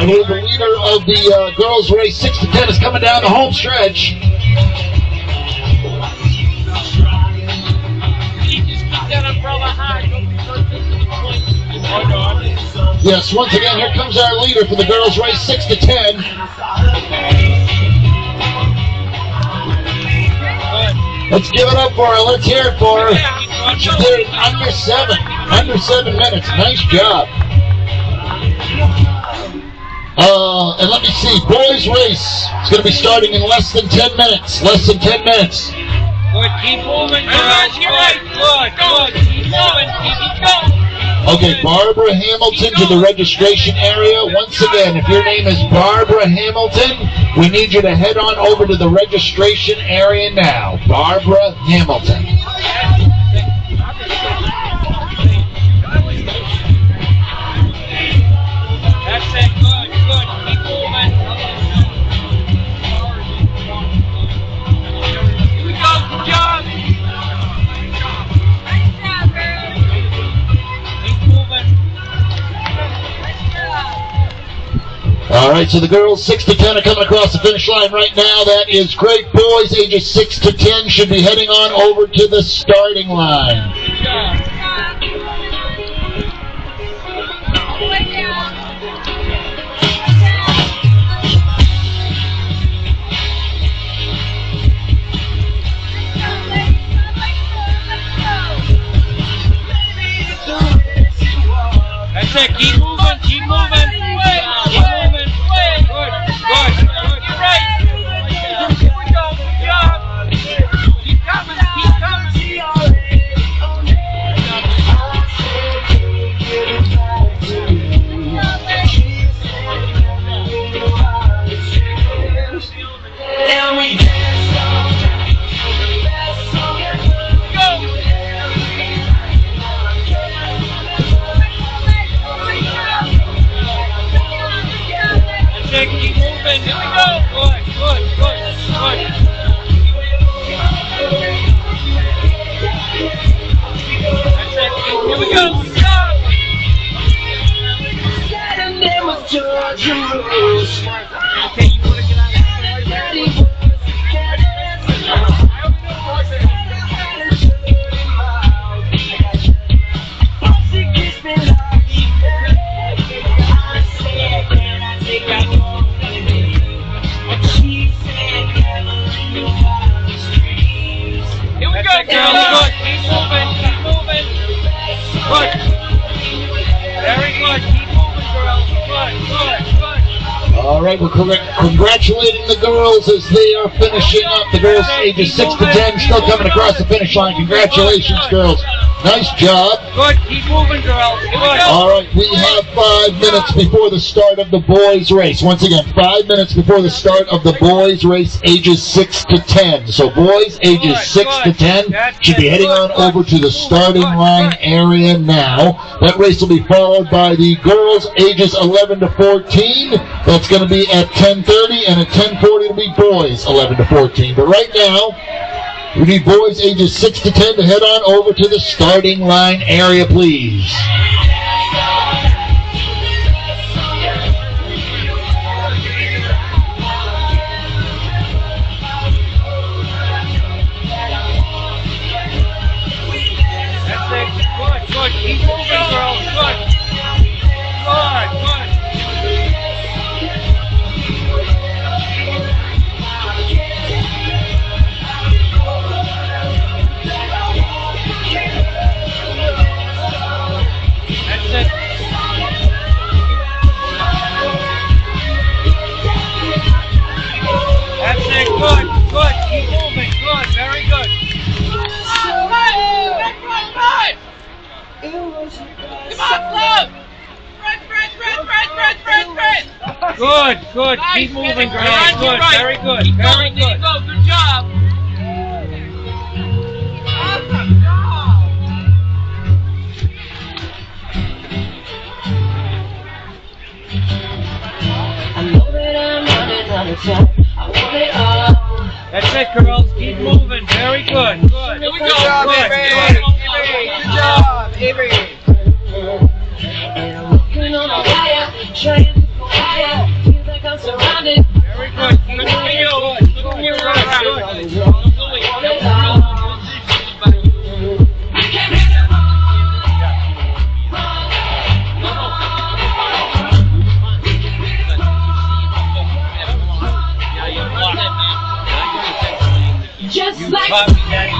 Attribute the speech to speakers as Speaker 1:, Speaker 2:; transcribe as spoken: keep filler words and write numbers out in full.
Speaker 1: right here, the leader of the uh, girls' race, six to ten, is coming down the home stretch. Yes, once again, here comes our leader for the girls' race, six to ten. Let's give it up for her. Let's hear it for her. She did it under seven. Under seven minutes. Nice job. Uh, and let me see. Boys' race is going to be starting in less than ten minutes. Less than ten minutes.
Speaker 2: Good. Keep moving, girls. Good. Good. Good. Keep moving. Keep it going.
Speaker 1: Okay, Barbara Hamilton to the registration area. Once again, if your name is Barbara Hamilton, we need you to head on over to the registration area now. Barbara Hamilton.
Speaker 2: That's it. Good. Good. Keep moving. Here we go. Good job.
Speaker 1: All right, so the girls six to ten are coming across the finish line right now. That is great. Boys ages six to ten should be heading on over to the starting line.
Speaker 2: That's it. Keep moving. Keep moving. Keep moving. Good. Good. Good. You're right. Here we go. Good job. Keep coming. Keep coming. Keep moving. Here we go. Good, good, good, good. That's it. Here we go. Good job. Okay, you want to get out of here? Good, girls. Good. Keep moving. Keep moving. Good. Very good. Keep moving, girls. Good, good, good.
Speaker 1: All right, we're congr- congratulating the girls as they are finishing up. The girls ages six to ten still coming across the finish line. Congratulations, girls. Nice job.
Speaker 2: Good. Keep moving, girls. Good.
Speaker 1: All right, we have five minutes before the start of the boys' race. Once again, five minutes before the start of the boys' race, ages six to ten. So boys ages six to ten should be heading on over to the starting line area now. That race will be followed by the girls ages eleven to fourteen. That's going to be at ten thirty, and at ten forty it'll be boys eleven to fourteen. But right now, we need boys ages six to ten to head on over to the starting line area, please.
Speaker 2: That's it. Good, good. Keep moving, girls. Good. Good, good. That's it. That's it. Good, good. Keep moving. Good. Very good. Come on, Flo! Press, press, press, press, press, press, press! Good, good. Keep moving, girls. Good. Very good. Very good. There you go. Good job. Awesome job.
Speaker 3: I know that I'm running out of time. I want it all.
Speaker 2: That's it, girls. Keep moving. Very good. Good. Here we go.
Speaker 4: Good job,
Speaker 2: Good.
Speaker 4: Avery.
Speaker 2: Good.
Speaker 4: Good job, Avery.
Speaker 3: And I'm walking on a wire, trying to go higher.
Speaker 2: You copy that